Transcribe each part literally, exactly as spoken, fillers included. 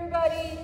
everybody.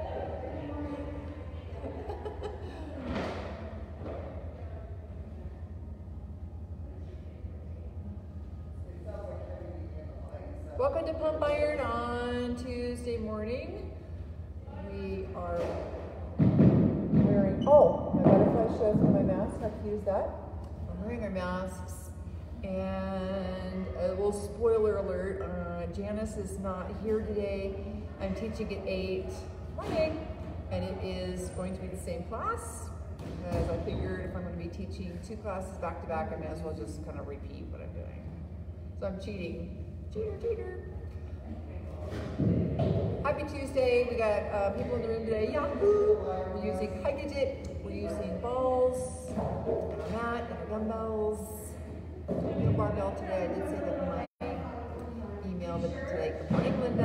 Welcome to Pump Iron on Tuesday morning. We are wearing, oh, my butterfly shows me my mask. How to use that. I'm wearing our masks, and a little spoiler alert, uh, Janice is not here today. I'm teaching at eight, morning, and it is going to be the same class, because I figured if I'm going to be teaching two classes back to back, I may as well just kind of repeat what I'm doing. So I'm cheating. Cheater, cheater. Happy Tuesday. We got uh, people in the room today. Yahoo! We're using high digit. We're using balls, and a mat, and our dumbbells. No barbell today. I did say that in my email, but today, good morning, Linda.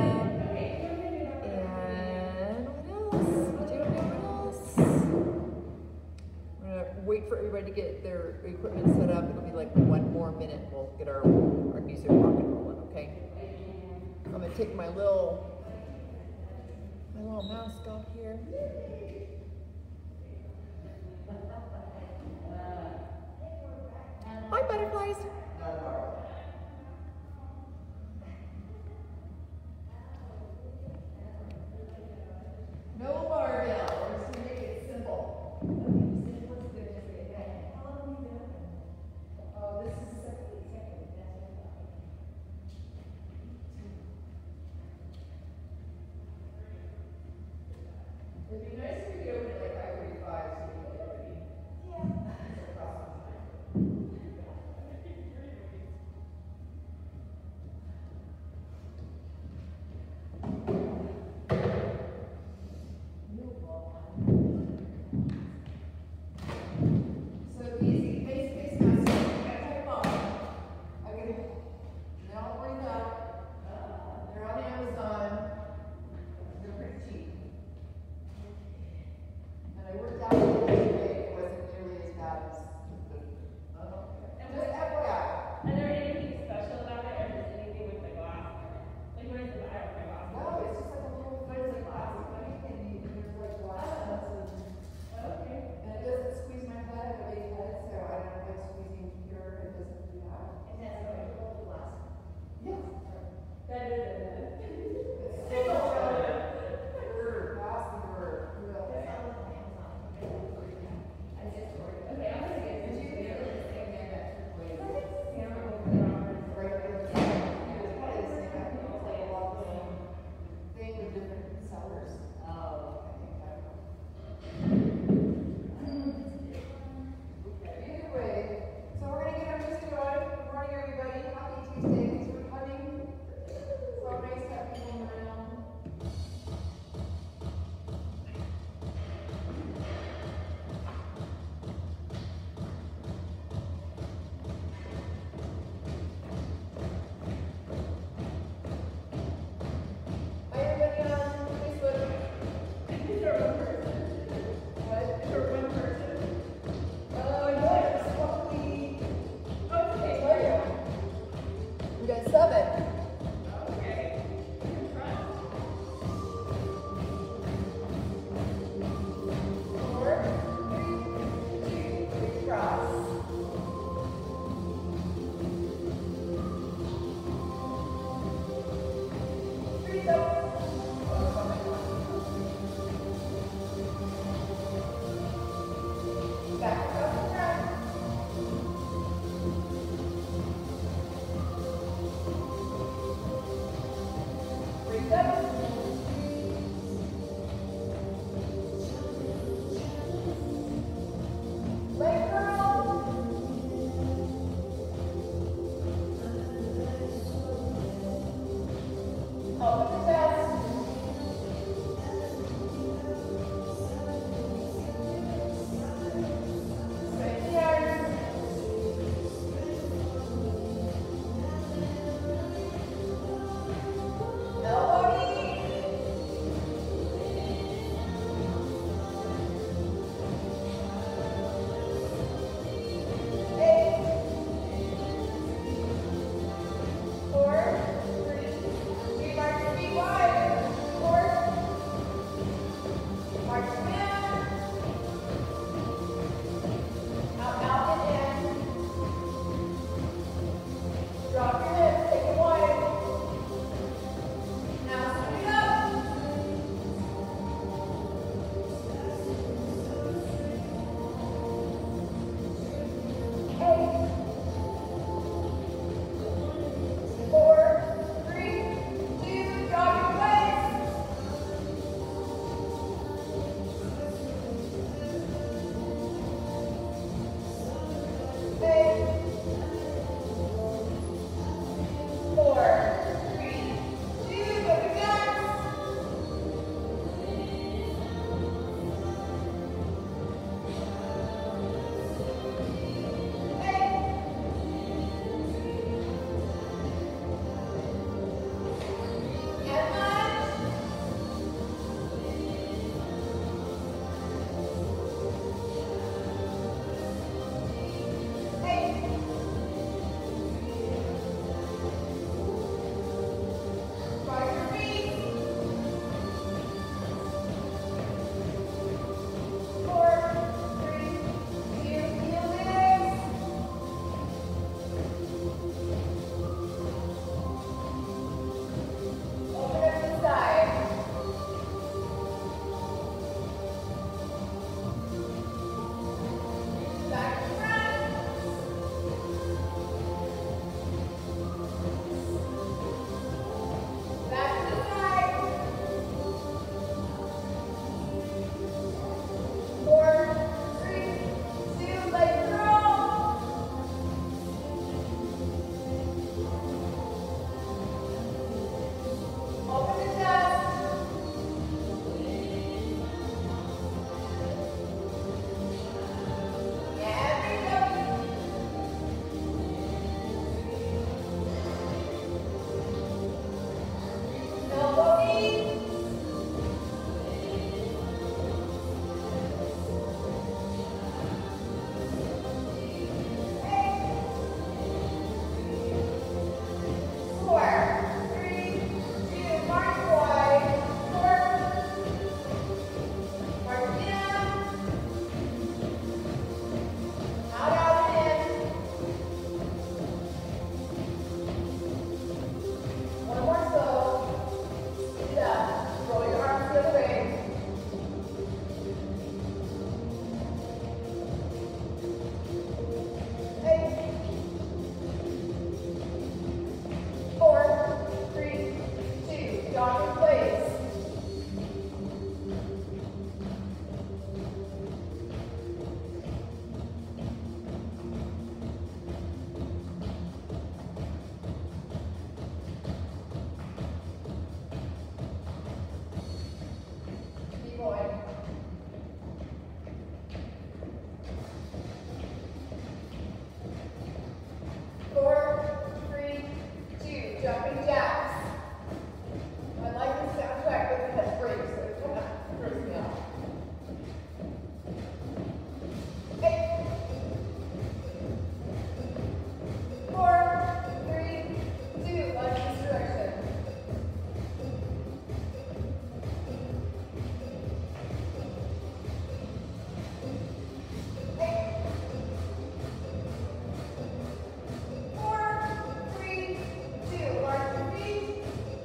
And what else? Do you know what else? We're gonna wait for everybody to get their equipment set up. It'll be like one more minute. We'll get our, our music rock and rolling, okay? I'm gonna take my little, my little mask off here. Hi, butterflies. No barbell. We're just gonna make it simple. Oh, this is the second. It'd be nice if we could open it like I forty-five so we can get ready. Yeah. So easy, face face mask. Type on. Okay. Now bring up. They're on Amazon. They're pretty cheap. And I worked out a little bit today. It wasn't nearly as bad as the. Uh, just F Y I. Is there anything special about it, or is it anything with the glass? Like, what is the matter with my glass? No, it's just like a little bit of glass. And there's like glass. Okay. And it doesn't squeeze my head. I have a big head, so I don't like squeezing here. It doesn't do that. And that's what I hold the glass. Yes. Better than that. It's so better. Bird, pass the bird. Who else? I just ordered. Okay, I'm gonna get Did you this. get this thing in that way? Yeah, I'm gonna put it on. Right there. It's probably the same. I think it's like a lot of the same thing with different sellers. Oh, I think that. Either way, so we're gonna get our music going. Good morning, everybody. Happy Tuesday. Thanks for coming. So nice to have people around. Hi, everybody on Facebook. Is there one person? What? Is there one person? Oh, yeah, it's probably. Okay. Tell you. We got seven. Okay. In front. Four, three, two, three, cross. Three, go. Back across the front. jumping jacks. I like the soundtrack that has breaks, so it kind of throws me off. Eight, four, three, two, lunge this direction. Eight, four, three, two, large your feet.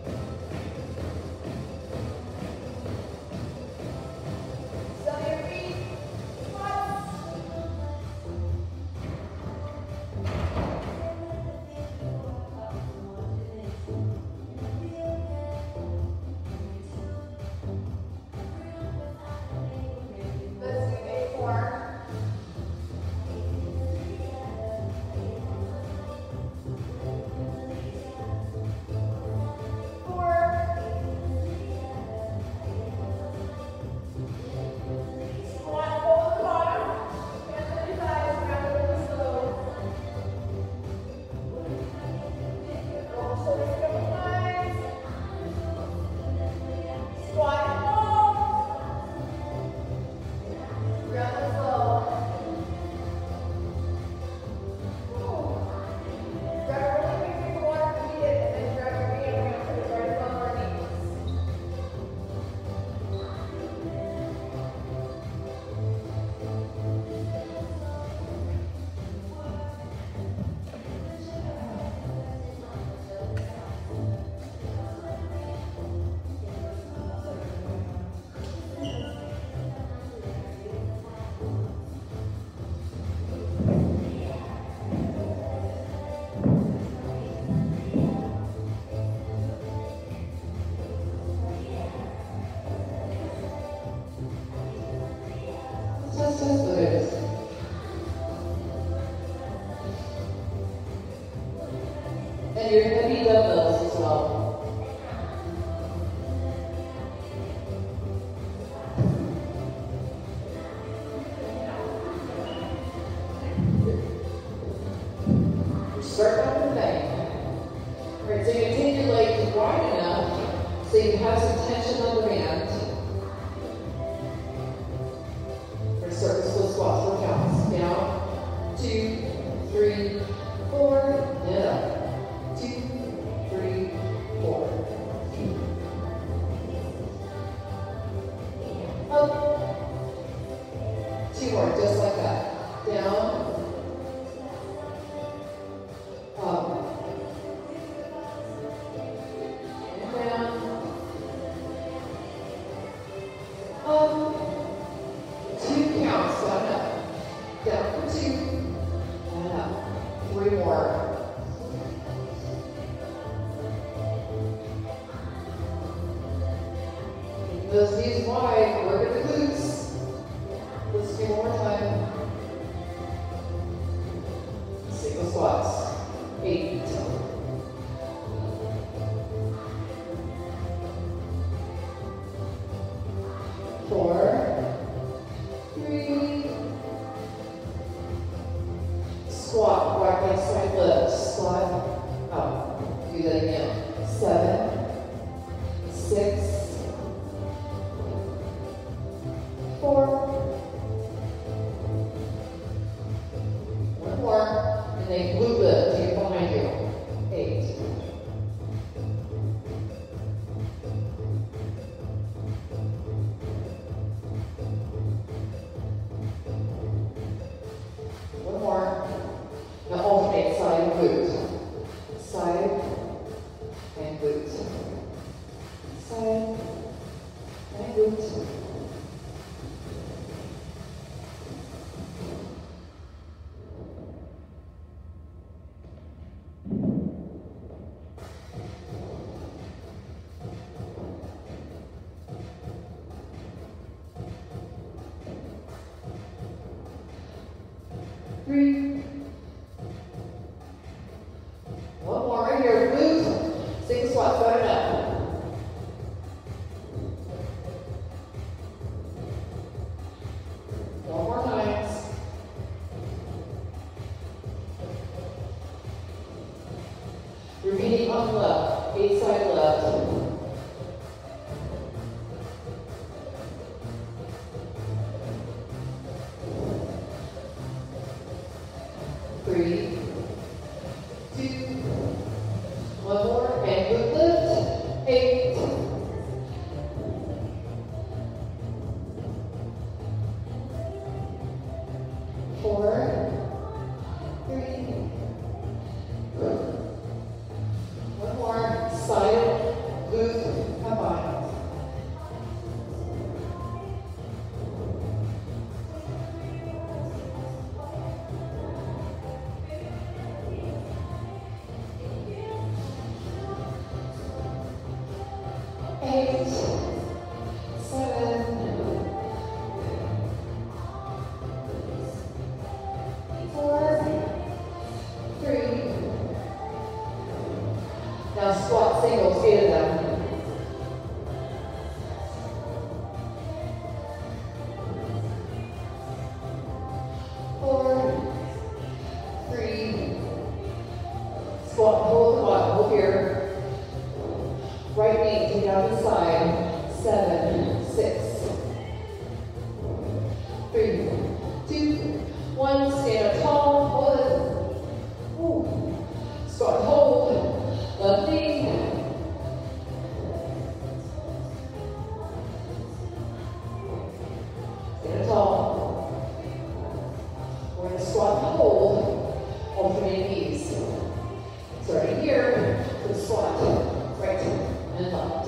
Sell your feet. Squats. Let's do eight more. Four. Squat, hold the bottom. Hands on your thighs, ground it really slow. Roll the shoulders a couple times. Squat and hold. Ground it slow. Grab a really big drink of water if you need it, and then grab your knee and we're going to put it right above our knees. Just as good. And your heavy dumbbells as well. We're starting off with bang. All right, so you're going to take your legs wide enough so you have some tension on the band. Circle split squats, four counts. Down, two, three, four, and up. Two, three, four. Up. Two more, just like that. Down. Up. And down. Up. Two counts, down up. Down for two. And up. Three more. Keep those knees wide, work at the glutes. Let's do one more time. Single squats. Eight. Four. Three. Squat, right leg side lift. Squat up. Do that again. Seven. Six. Four. One more. And then glute lift. Take it behind you. Eight. One more. Now alternate side and glute. Side and glute. Side and glute. Three. One more right here, glute. Single squats, got it up. One more times. Your Repeating on the left, eight side left. Three, two, one more, and good lift. Eight. Four, three, one more, side, glute, combine. Eight, seven, four, three. Now squat singles, eight of them. Four, three. Squat, hold the bottom, hold here. Right knee, take out the side. Seven, six, three, two, one. Stand up tall, hold it. Ooh. Squat, hold. Left knee. Stand up tall. We're going to squat and hold, alternating knees. So right here, to the squat, right and left.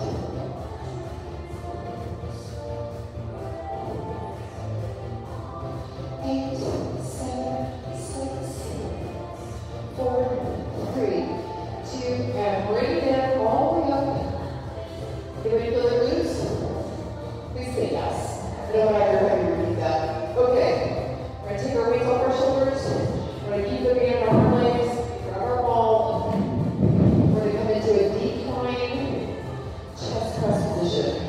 Eight, seven, six, four, three, two, and bring it down all the way up. You ready to feel it loose? Please say yes. I don't want to have you repeat that. Okay. We're going to take our weights off our shoulders. We're going to keep looking at our legs, grab our ball. We're going to come into a decline chest press position.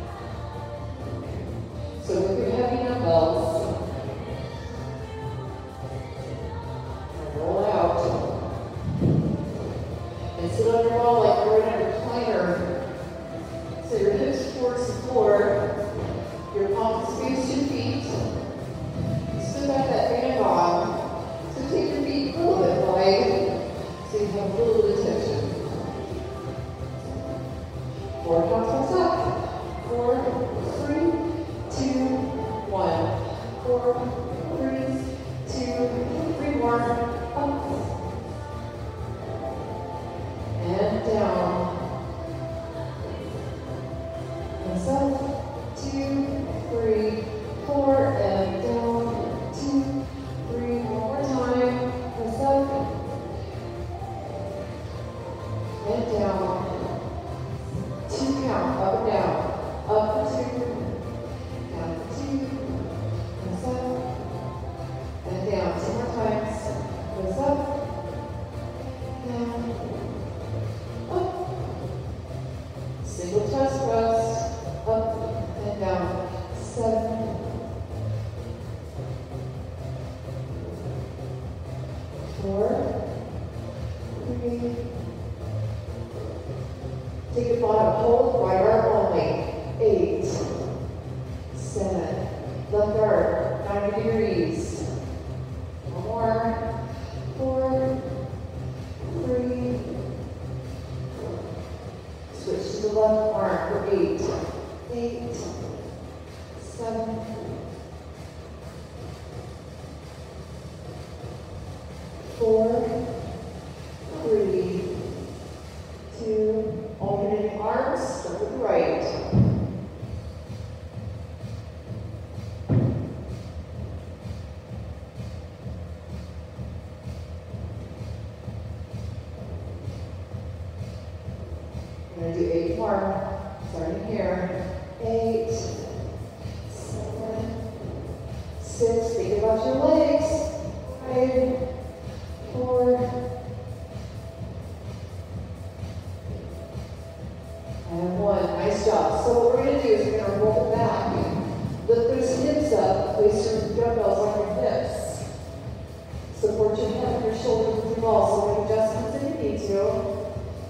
So with your heavy dumbbells, roll out and sit on your ball like you're in a recliner. So your hips towards the floor, your palms face your feet. Spin back that fan on. So take your feet a little bit wide so you have a little bit of tension. Four counts up. Four, three, two, one. Four, three, two, three more. Up. And down. And up. Two, three, four, and down. Two, three, one more time. And up. And down. Two count, up and down. Up for two, down for two, and up, and down. Two more times. Goes up, down, up. Single chest thrust, up and down. Seven, four, three. Take the bottom, hold, right arm only. Eight, seven, left guard, ninety degrees. One more, four, three. Switch to the left arm for eight, eight, seven, four, three, two. Alternating arms, start with the right. We're going to do eight more, starting here. Eight, seven, six, think about your legs. Five, four, and one. Nice job. So what we're going to do is we're going to roll back. Lift those hips up. Place your dumbbells on your hips. Support your head and your shoulders with your ball. So make adjustments if you need to.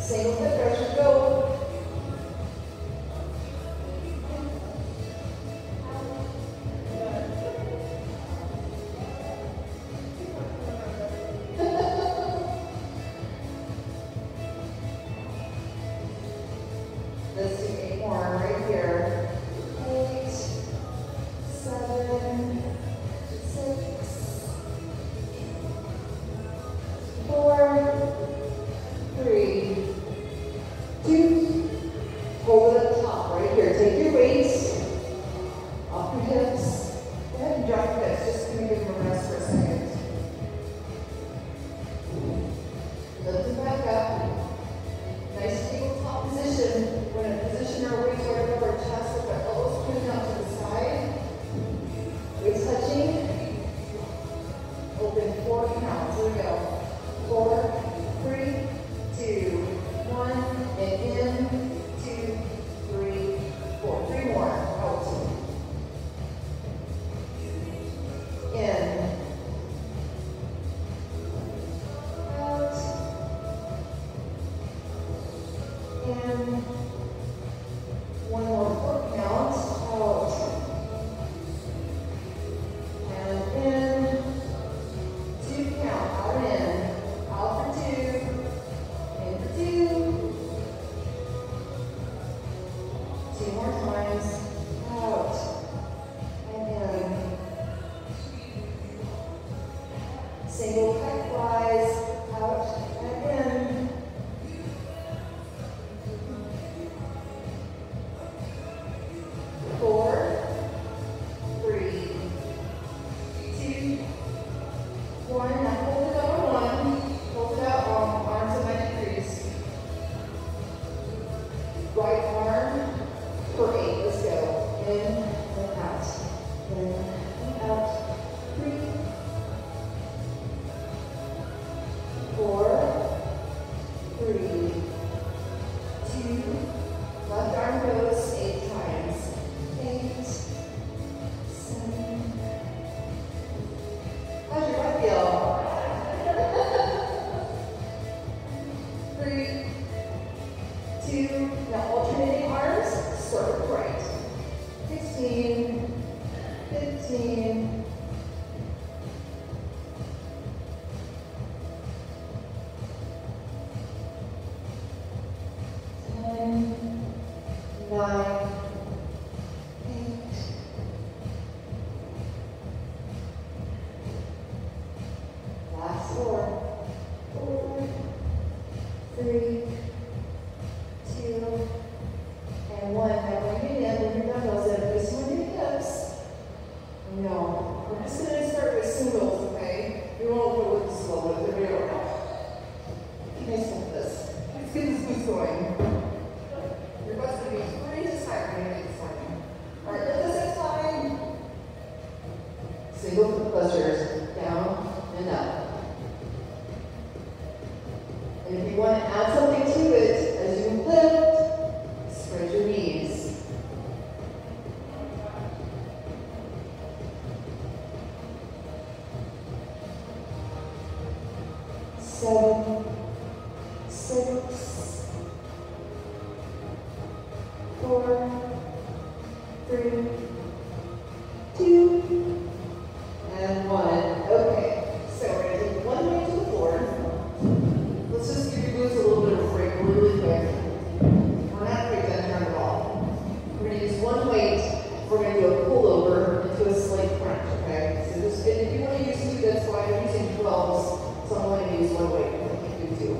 Single hip pressure, go. Let's do eight more right here. Eight, seven, six, four, three, two, hold it up top right here. Take your weights off your hips. Go ahead and drop your hips. Just gonna give them a rest for a second. Lift them back up. Nice tabletop position. We're going to position our weights right above our chest with our elbows pointing out to the side. Weights touching. Open four counts. Here we go. Four, three, two, one, and in, two, three, four. Three more. Out. In. Out. In. One more foot count. Out. And in. Two count. Out and in. Out for two. In for two. Two more times. Out. And in. Single pec flies. Out and in. Four, three, two, one. Now hold it out on one. Hold it out on arms at ninety degrees. Right arm for eight. Let's go. In and out. In and out. Three, four, three, two. Left arm goes eight times. Eight, seven. How's your butt feel? Three, two. Now alternating arms. Start with right. Sixteen, fifteen. Ten, nine, eight, last four, four, three, two, and one. Now bring it in, bring your dumbbells in, place them on your hips. No, we're just going to start with singles, okay? We won't go with the slow ones. There we go. Nice with this. Let's get this boost going. Your butt's going to be three inches higher when you get this morning. All right, lift this side. Single foot thrusters, down and up. And if you want to add something to it, as you lift, spread your knees. Seven, six, four, three, two, and one. Okay, so we're going to take one way to the floor. Let's just give your glutes a little bit of a break really quick. We're not break that turn at all. We're going to use one weight. We're going to do a pullover into a slight crunch, okay? So just, and if you want to use two, that's fine. I'm using twelves, so I'm going to use one weight. I can't do two.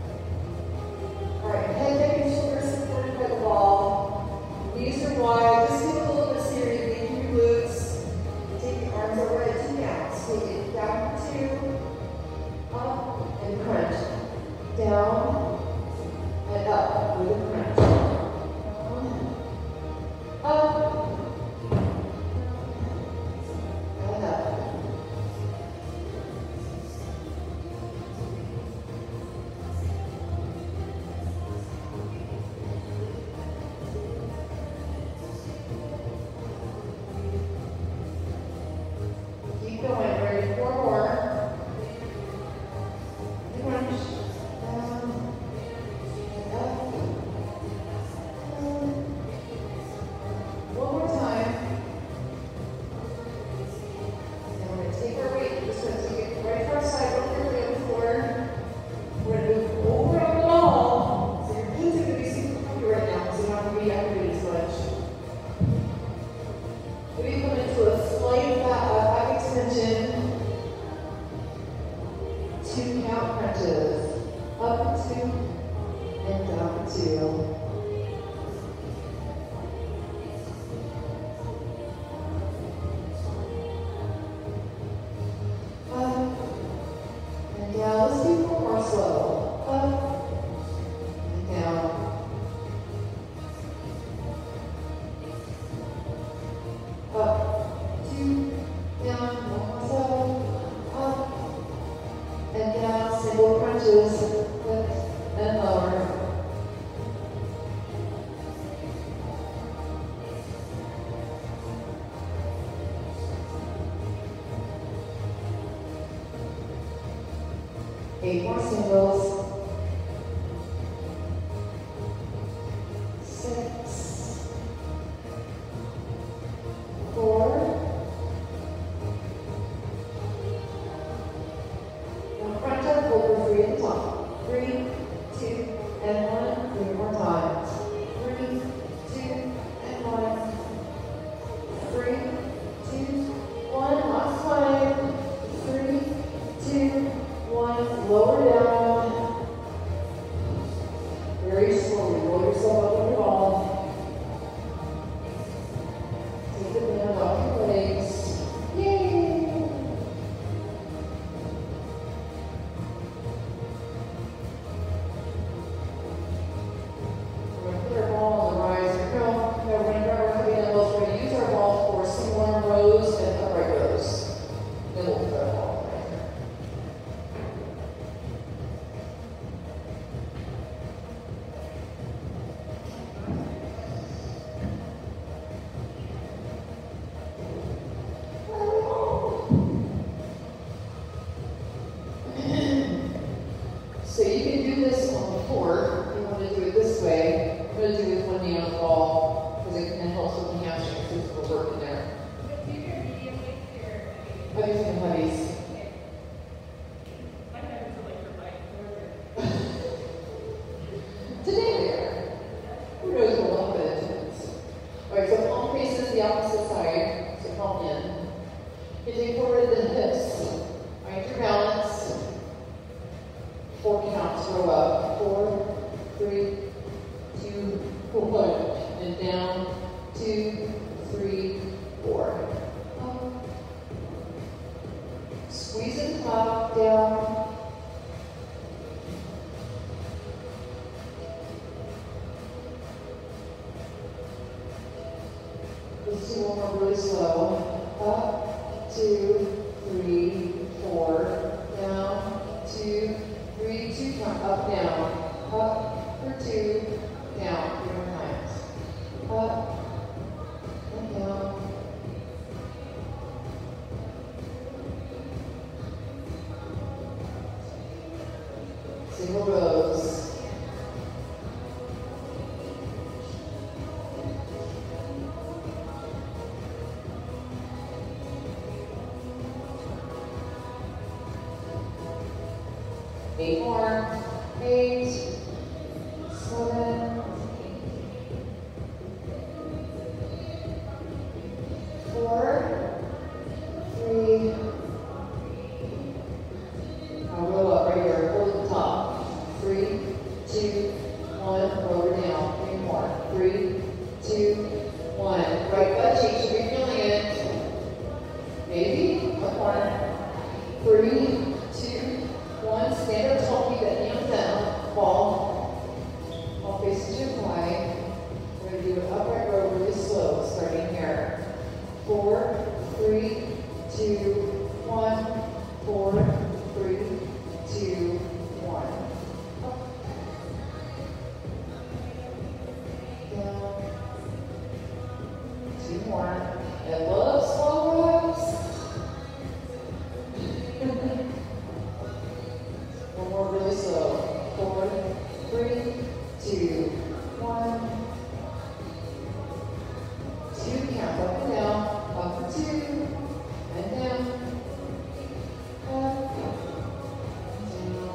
All right, head, neck, and shoulders supported by the wall. Knees are wide. two. Up and down. Let's do four more slow. Up and down. Up, two, down, one more slow. Up and down. Single crunches. Lift and lower. Eight more singles. Six. Four. Now front up, hold for three at the top. Three, two, and one. Three more times. Three, two, and one. Three, two, one. Last time. Three, two, one. Lower down. Very slowly. Roll yourself up on your ball. Take the band off your legs. Yay! We're going to put our ball on the riser. No, no, we're going to grab our heavy elbows. We're going to use our ball for single arm rows and upright rows. Then we'll put our ball right there. So you can do this on the floor. If you want to do it this way, I'm going to do it with one knee on the ball because it, it helps with the hamstring physical work in there. But these are medium weights here. I'm using heavies. My hands are like your bike. Today they are. Who knows what one of it is? Alright, so palm faces the opposite side. So palm in. Hitting forward the hips. Find your balance. Four counts, row up. Four, three, two, one. And down, two, three, four. Up. Squeeze at the top, down. Let's do one more really slow. Up, two, three, four, down, two, three, two, count, up, down, up, for two, down, three more times. Up, and down. Single rows. Eight more. Eight, seven, four, three. Now roll up right here. Hold at the top. Three, two, one. Roll her down. Three more. Three, two, one. Right butt cheek. Should be feeling it. Maybe. One more. Three. One, stand up tall, keep that knee on down, fall, all faces your thigh. We're going to do an upright row really slow, starting here. Four, three, two, one, four, three, two, one. Up. Down. Two more. And love slow reps. One more really slow. Four, three, two, one. Two, count up and down. Up for two, and down. Up, down.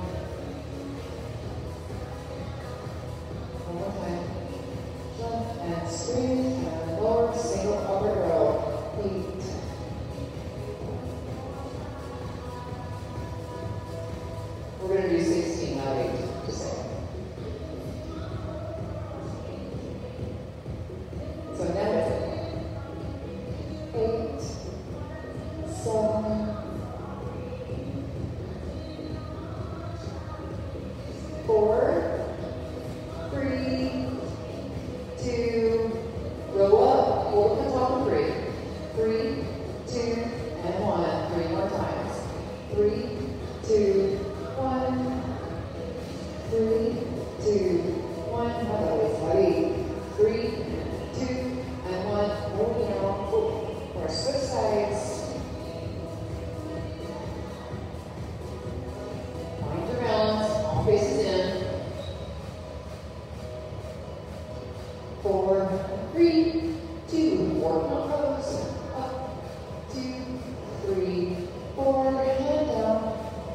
One more time. Jump and squeeze and lower, single upper row. Eight. We're going to do sixteen, not eight. Just saying. two, one. As always, ready. Three, two, and one. Moving down. We're switch sides. Find your balance. All faces in. Four, three, two. Four count rows. Up, two, three, four. Hand down.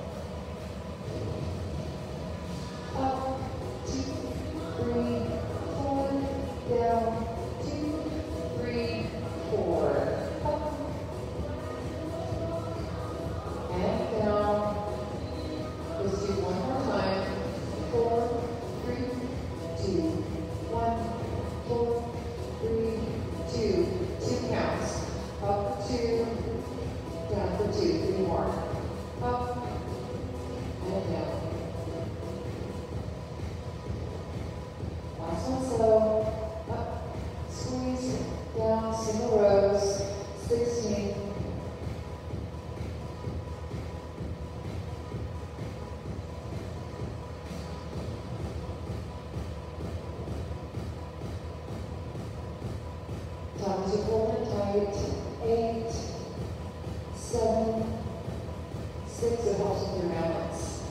Up, two, three, four, down, two, three, four, up, and down. Let's do one more time. Four, three, two, one, four, three, two, two counts. Up for two, down for two, three more. Up, and down. Last one slow, up, squeeze, down, single rows, sixteen. Top is full and tight, eight, seven, six, it helps with your balance.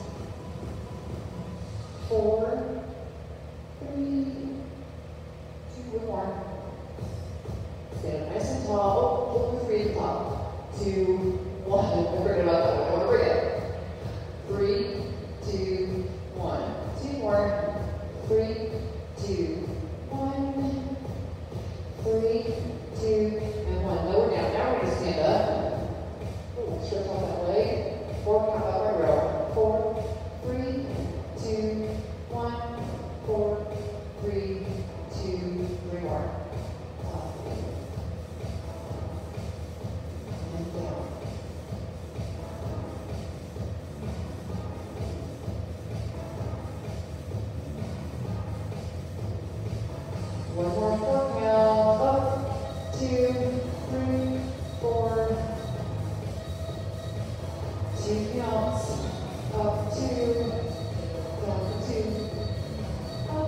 Four, three, two, one more. Stand up nice and tall. Oh, pull the three at the top. Two, one. I forget about that. I don't want to forget. Three, two, one. Two more. Three, two, one. Three, two, and one. Lower down. Now we're going to stand up. Oh, stretch out that leg. Four count up my row. Four, three, two, one. Four, three, two, three more. Up. And down. One more four count. Up, two, three, four. Two counts. Up, two, down for two. Up.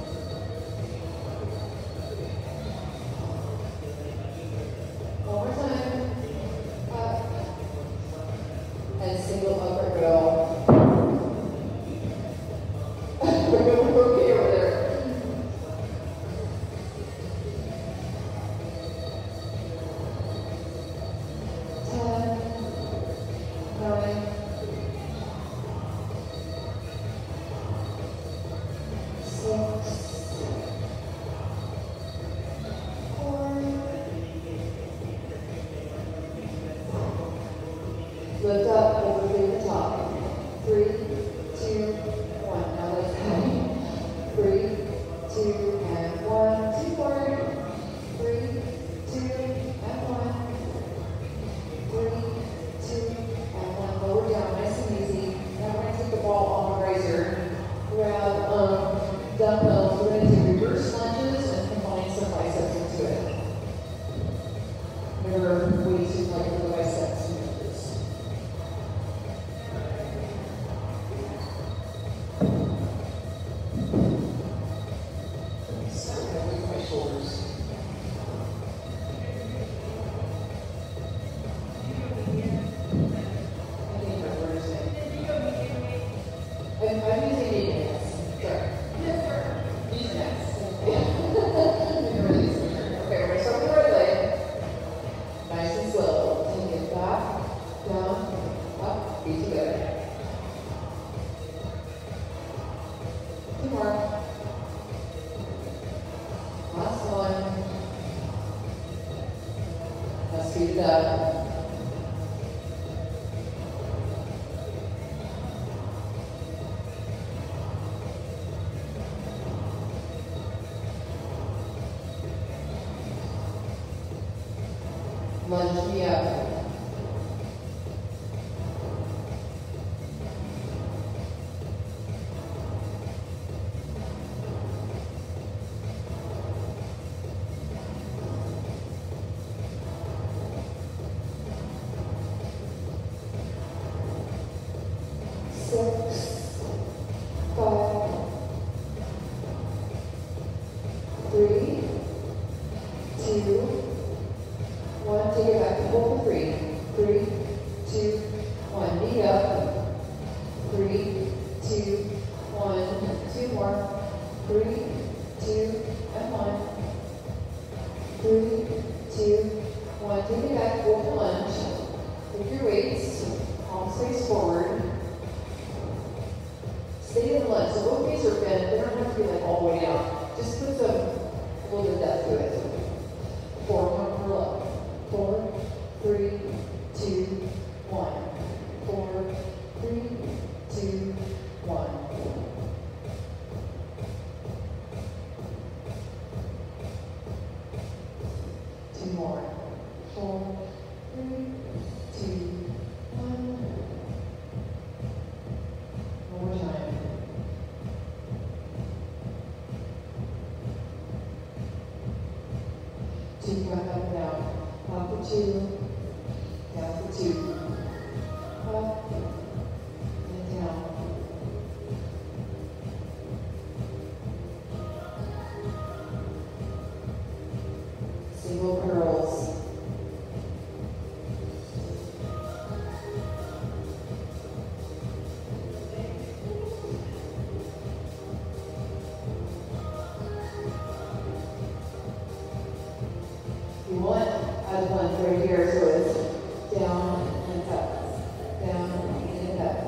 One more time. Up. And single upward row. We're going okay over there. Ten, nine, six, four. Lift up over the top. Three, two, one. Now let's go. Three, two, and one. Two forward. Three, two, and one. Three, two, and one. Lower down, nice and easy. Now we're going to take the ball on the riser. Grab um, dumbbells. We're going to do reverse lunges and combine some biceps into it. Remember, we used to like for the biceps. Speed it up. Lunge me up. Six, five, Three, two, one. Take it back to hold for three. Three, two, one. Knee up. Three, two, one. Two more. Three, two, and one. Three, two, one. Take it back, go for lunge. Take your weights, palms face forward. Stay in lunge. So both knees are bent. They don't have to be like all the way down. Just put some, a little bit of depth to it. Four, one more up. Four, three, two, one. Four, three, two, one. Two more. Four, three, two, one. One more time. Two, back up and down. Up for two. Down for two. Up and down. Single curls. You want as one right here, so it's down and up, down and up.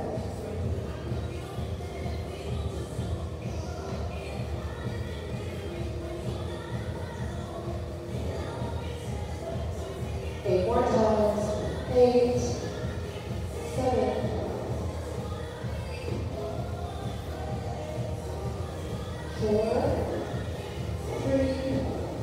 Eight more times. Eight, seven, four, three,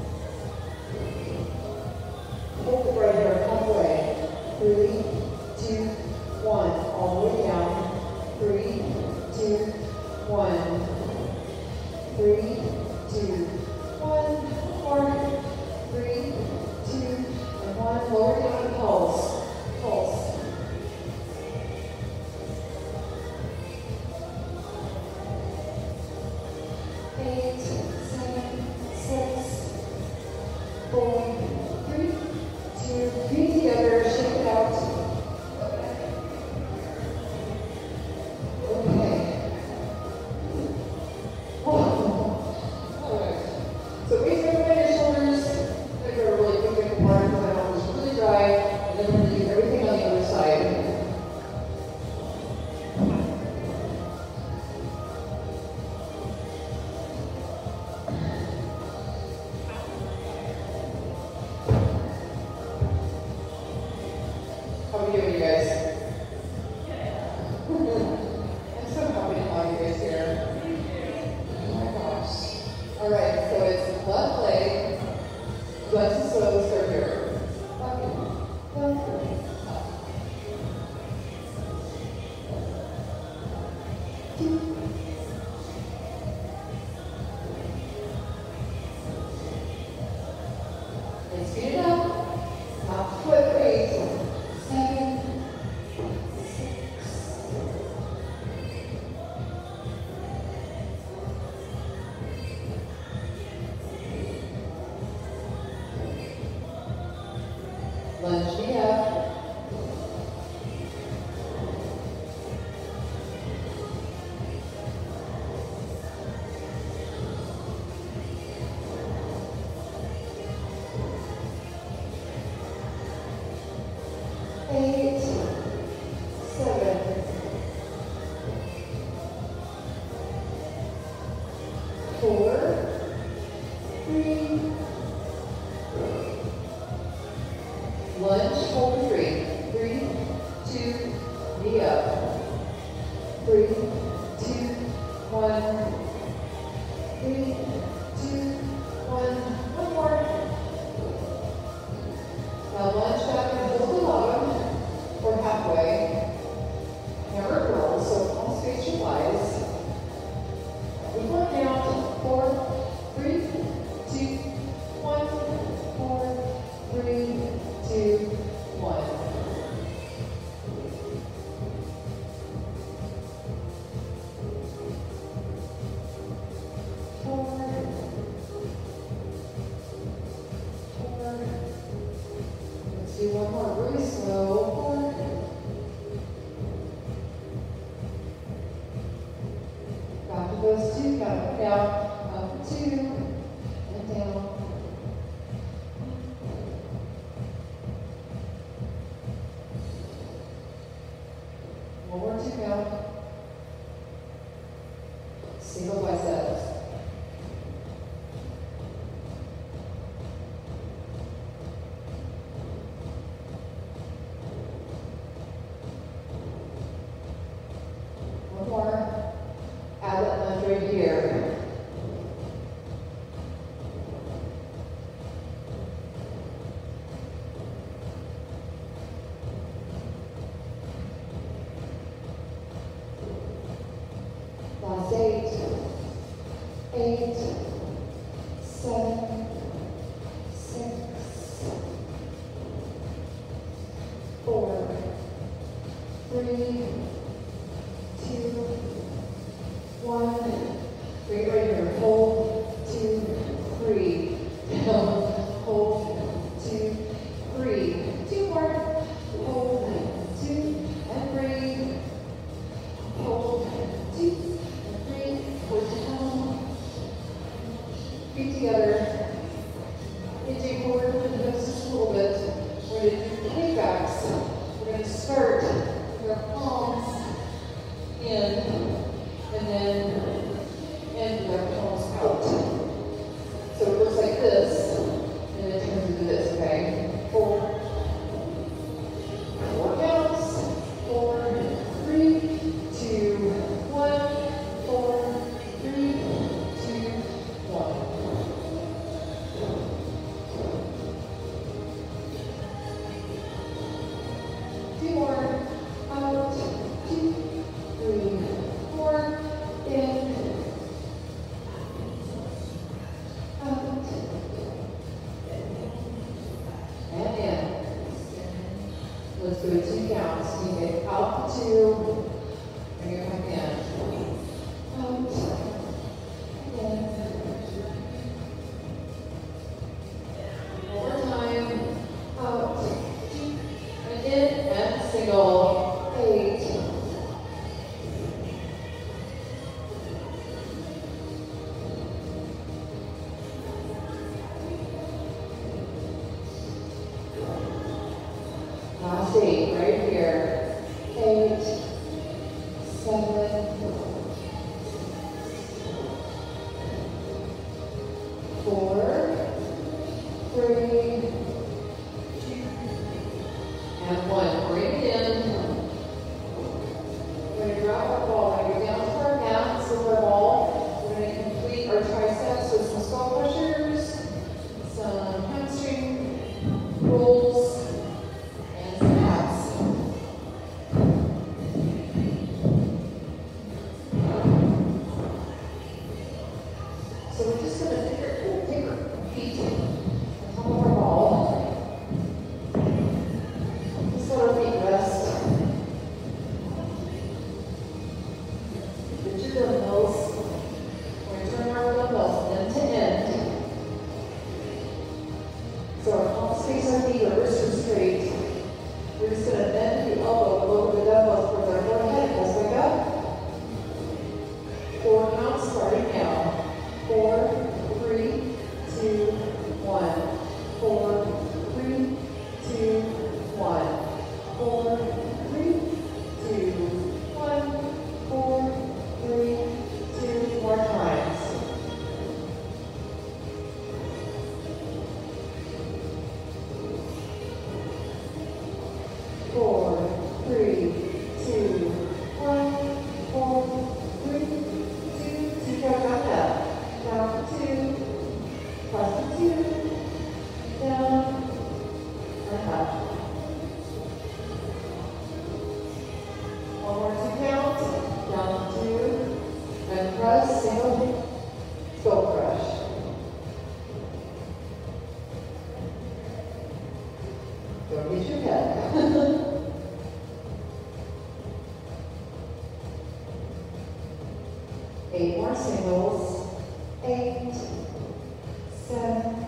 hold it right here, halfway. Three, two, one. All the way down. Three, two, one. Three, two, one. Four, three, two, and one. Lower down and pulse. Pulse. Eight, seven, six, four, three, two, feet together, shake it out. Okay. Alright. So raise everybody your shoulders. I'm going to really quick apart because I know it's really dry. And then we're going to do everything on the other side. How are we doing, you guys? I'm so happy to have you guys here. Oh my gosh. Alright, so it's left leg, left and slow, start here. Up, down, up. Two. And speed it up. Top foot for eight. Seven. Lunge knee up. Eight, seven, four, three, lunge, hold for three. Three, two, knee up. Three, two, one. Three, two, one. One more. Now lunge back and hold the bottom or halfway. Hammer curls, so palms face your thighs. We work down. Four, three, two, one. Four, three, two, one. Four, eight, seven, six, four, three, two, one. Bring it right here. Hold, two, three. Down, hold, two, three. Two more. Hold, two, and breathe. Hold, two, and breathe. Hold down. Feet together. Inching forward with the hips just a little bit. We're going to do kickbacks. We're going to start with our palms in, and then end with our palms out. So it looks like this, and then it turns into this, okay? Four. Four counts. Four, three, two, one. Four, three, two, one. Two more. Out. Two, three, four. In. Out. And in. Let's do it two counts. You get out to two. Bring it back in. Out. In. One more time. Out. And in. And single. Eight. Last eight, right here. Eight, seven, four, three, and one. Bring it in. We're going to drop our ball. We're going to go down to our mat, sit our ball. We're going to complete our triceps with some skull pushers, some hamstring rolls, and some abs. So we're just going to take our, take our feet on top of our ball. Just let our feet rest. Lift your dumbbells. We're going to turn our dumbbells end to end. So our palms face our feet, our wrists are straight. We're just going to bend the elbow over the dumbbells towards our forehead. Let's wake up. Four counts starting now. Four, three, two, one. Four, three, two, one. Four, three, two, one. Four, three, two, more times. Four, three, two, one. Four, three, two, two, go back up. Down for two, cross for two, down, and up. One more two count, down two, and press, single, skull crush. Don't hit your head. Eight more singles. Eight, seven,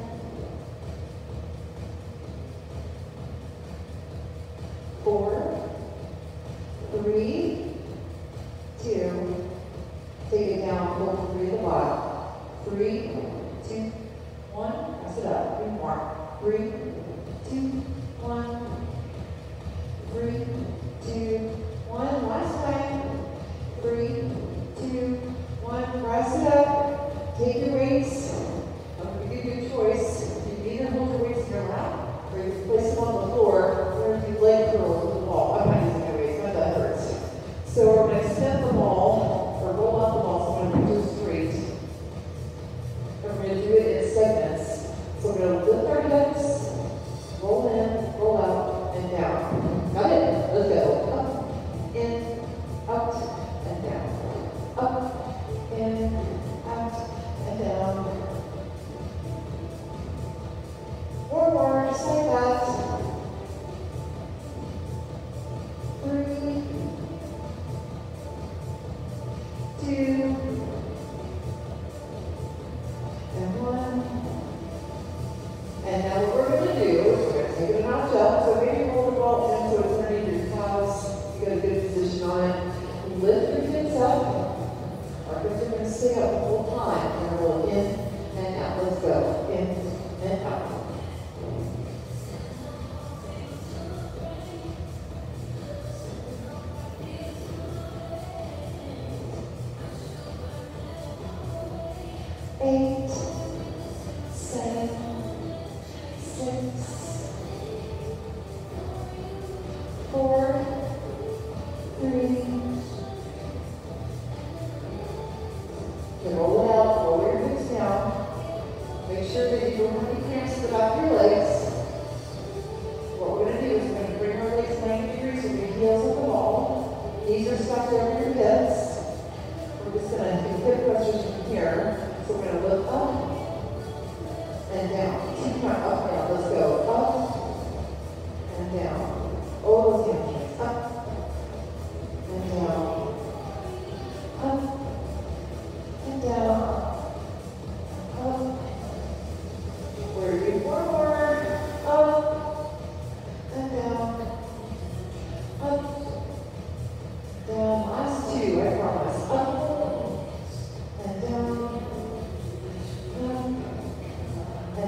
four, three, two, take it down, hold three at the bottom. Three, two, one, press it up. Three more. Three, two, one, three, two, one. Last time. Three, two, one. Rise it up. Take your weights. I'm going to give you a choice. You can either hold your weights in your lap or you can place them on the floor or do leg curls with the ball. I'm not using my weights, my butt hurts. So we're going to extend the ball or roll out the ball. So I'm going to do it straight. And we're going to do it in segments. So we're going to lift our hips, roll in, roll out, and down. Got it? Let's go. Up, in, out, and down. Up, in, out,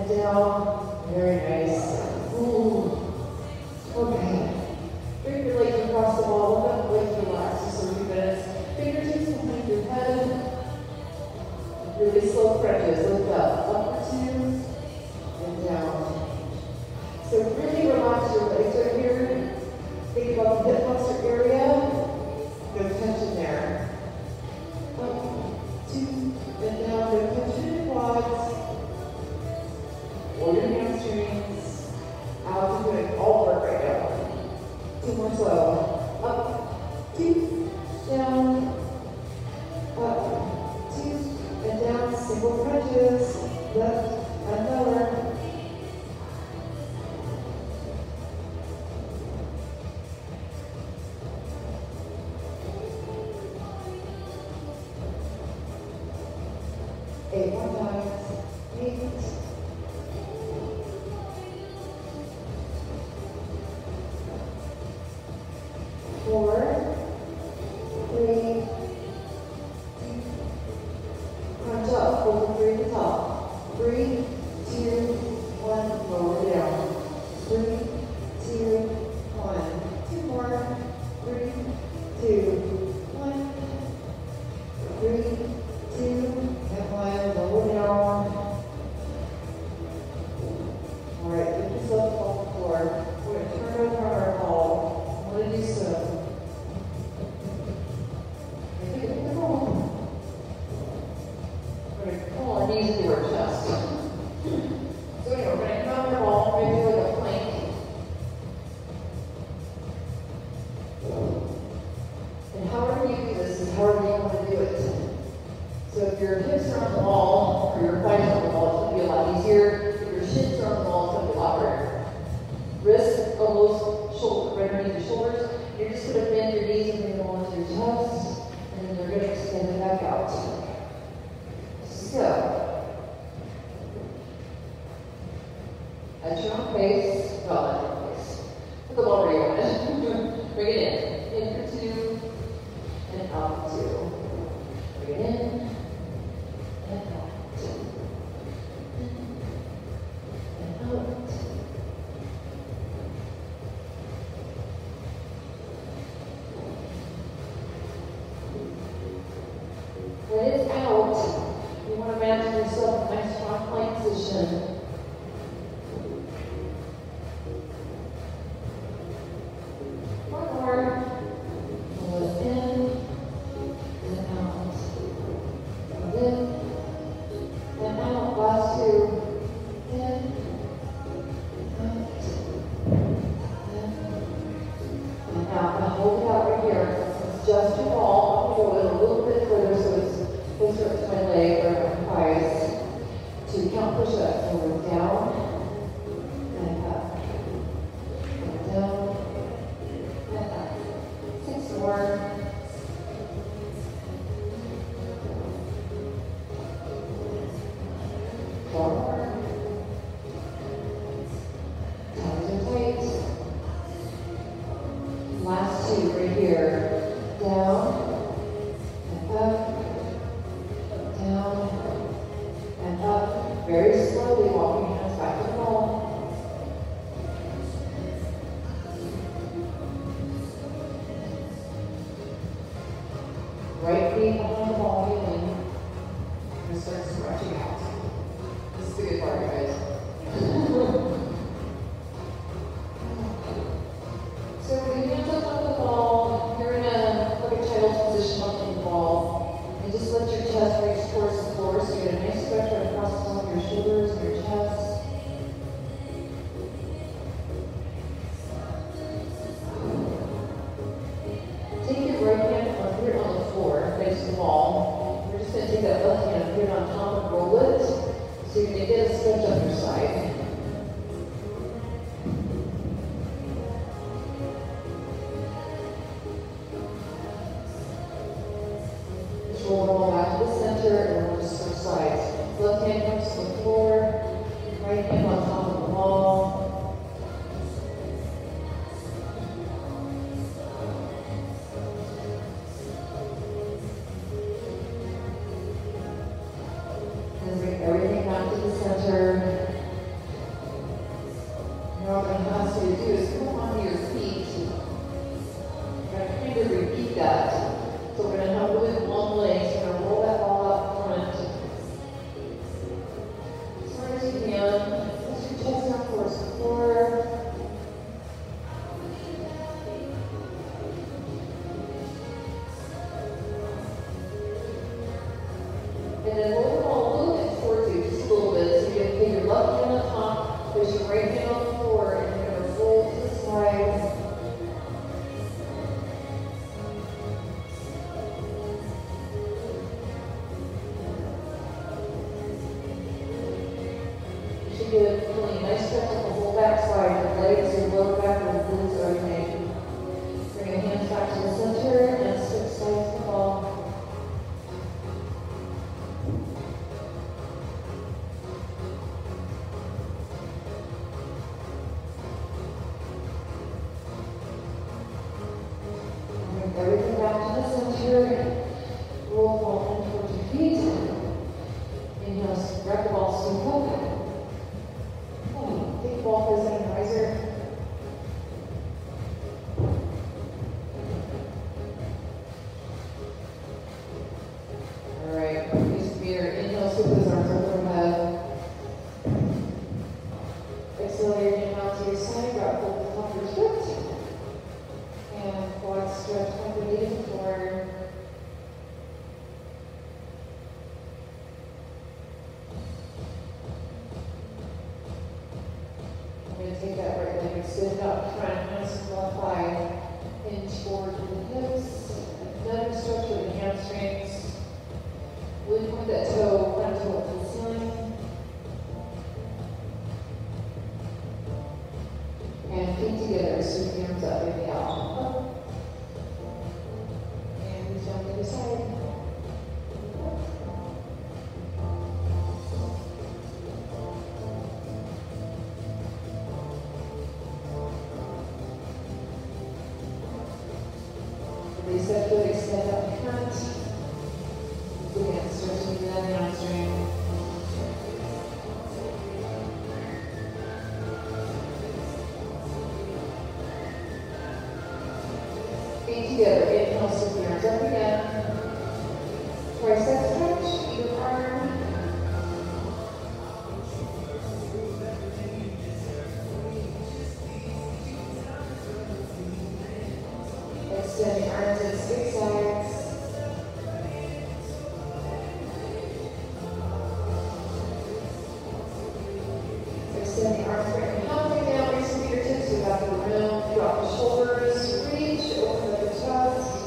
and down. Very nice. Ooh. Okay. Bring your legs across the wall. Let the legs relax just for a few minutes. Fingertips behind your head. Really slow crunches. Lift up. Up two and down. So really relax your legs right here. Think about the hip flexor area. No tension there. Up, two, and down. No tension in your quads or your hamstrings. Out, you're doing all work right now. Two more slow. Up, two, down, up, two, and down. Single crunches. Left and lower. Eight more times. Eight. Four. Three. Two. Crunch up. Hold the three at the top. Three, two, one. Lower down. Three, two, one. Two more. Three, two, one. Three, two. And one, lower down. All right, lift yourself off the floor. We're going to turn over our ball. I'm going to do some. I think it's the ball. We're going to pull our knees into our chest. So anyway, we're going to come our ball, maybe like a plank. And however you do this is however you want to do it. So if your hips are on the wall, or your thighs are on the wall, it's going to be a lot easier. If your shins are on the wall, it's going to be a lot harder. Wrists, elbows, shoulder, right underneath your shoulders. You're just going to bend your knees and bring them onto your chest, and then you're going to extend it back out. So, at your own pace, well, at your own pace. Put the ball where you want it. Bring it in. In for two, and out for two. Bring it in. And out. And out. When it's out, you want to imagine yourself in a nice strong plank position. One more. Pull it in and out. In and out. Last two. In, out, in, and out. Now hold it out right here. Just your ball. I'll hold it a little bit further so it's closer up to my leg or my thighs. Two count push-ups. So we're down and up. And down and up. Six more. Four more. Tight and tight. Last two right here. Down and up, down and up. Very slowly walking your hands back to the wall. Right feet behind the ball, feeling. I'm going to start stretching out. This is the good part, guys. So when you hands up on the ball, you're in a like a child's position up on the ball. And just let your chest reach towards the floor so you get a nice stretch right across the top of your shoulders and your chest. Take your right hand and put it on the floor, face the wall. We're just going to take that left hand and put it on top and roll it. So you're going to get a stretch up your side. Roll it all back to the center and we'll just switch sides. Left hand comes to the floor, right hand on top of the wall. And bring everything back to the center. you get feeling a nice stretch of the whole back side, your legs, your lower back, and glutes are united. Bring your hands back to the center and switch sides to fall. Bring everything back to the center. Roll ball in towards your feet. Inhale, grab the ball, scoop up. Take the ball for a second riser. Alright, use the meter. Inhale, scoop those arms up overhead. Exhale, your inhale to your side, grab hold of the top of your foot. And quad stretch underneath the floor. I'm going to take that right leg, extend up front, hands to left thigh, hinge forward to the hips, another stretch for the hamstrings. Really point that toe, front toe up to the ceiling. And feet together, sweep the arms up, maybe out. And reach down to the side. Release that foot, extend up front. Again, stretching the hamstring. Feet together, inhale, sweep the arms up again. Tricep stretch, either arm. Extend the arms at six sides. Extend the arms right halfway down, reach the fingertips to the back of the room, drop the shoulders, reach, open up the chest.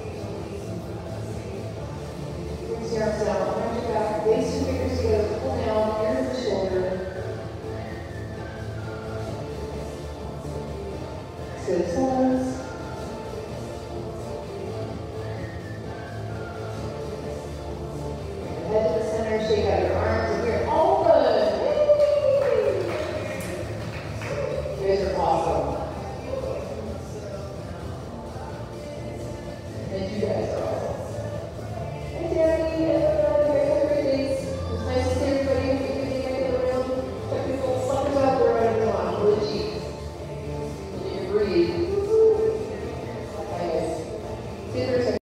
Reach the arms down, arms your back, lace your fingers together, pull down, ear to the shoulder. Sit toes. Head to the center, shake out your arms.